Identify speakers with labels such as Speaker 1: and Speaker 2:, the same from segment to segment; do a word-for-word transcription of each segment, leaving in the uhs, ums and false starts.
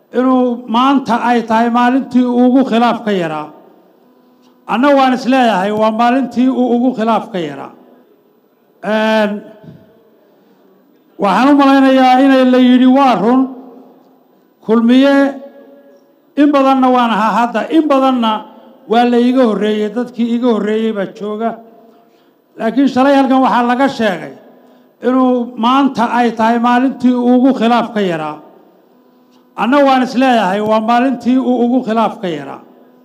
Speaker 1: إنه ما أنت أي تاي مالنتي وجو خلاف كيرا أنا وانس لا هاي ومالنتي وجو خلاف كيرا waxaan u malaynayaa inay la yiri waa run kulmiye in badanna waan ahaa hadda in badanna waa la iga horeeyay dadkii iga horeeyay baa jooga laakiin shalay halkan waxaa laga sheegay inuu maanta ay tahay maalintii ugu khilaaf ka yaraa anna waan isleeyahay waa maalintii ugu khilaaf ka yaraa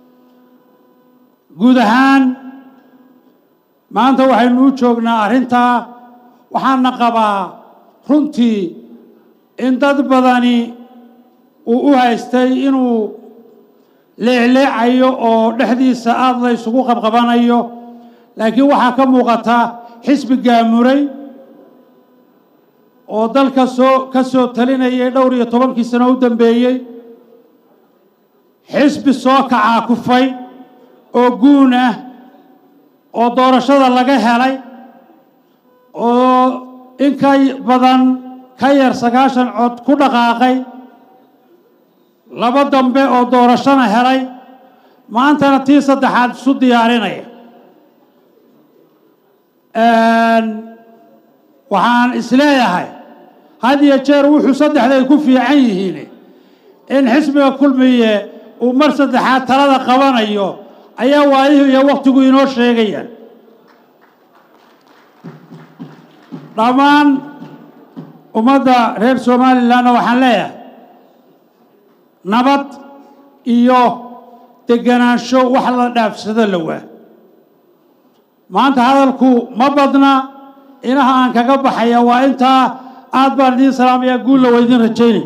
Speaker 1: guud ahaan maanta waxaynu u joognaa arrintaa waxaana qabaa runtii in dad badani uu u haystay inuu leecleecayo oo dhexdiisa aad la isugu qabqabanayo laakiin waxaa ka muuqata xisbi gaamuray oo dalka soo ka soo talinayay dhowr iyo tobankii sano u dambeeyay xisbi soo kacaa kufay oo guun ah oo doorashada laga helay oo in ka badan ka yar sagaashan cod ku dhaqaaqay laba dambe oo doorashana helay maantana tii saddexaad isu diyaarinaya waxaan isleeyahay had iyo jeer wuxuu saddexday ku fiican yihiin in xisbiga kulmiye uu mar saddexaad talada qabanayo ayaa waayihii iyo waqtigu inoo sheegayaan dhammaan ummadda reer Somaliland waxaan leeyahay nabad iyo deganaansho wax la dhaafsado la waa maanta hadalku ma badna inaha aan kaga baxaya waa intaa aad baan idin salaamayaa guul la weydin rajaynay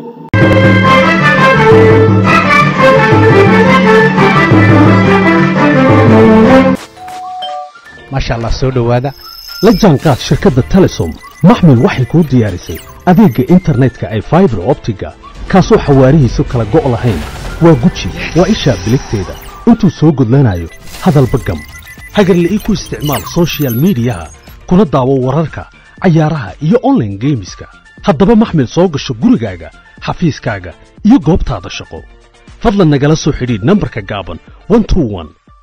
Speaker 2: ما شاء الله سو دhowaada la jaanqaad shirkadda Telesom maxmil waxay ku diyaarisay adeega internetka ay fiber optiga kaasoo xawaarihiisu kala go' lahayn waa guji waa isha biligteeda intuu soo gudlanayo hadalba gam hagarle ku isticmaal social media kuna daawo wararka ciyaaraha iyo online gameska haddaba maxmil soo gasho gurigaaga xafiiskaaga iyo goobtaada shaqo fadlan nagala soo xidhiidh nambarka gaaban one two one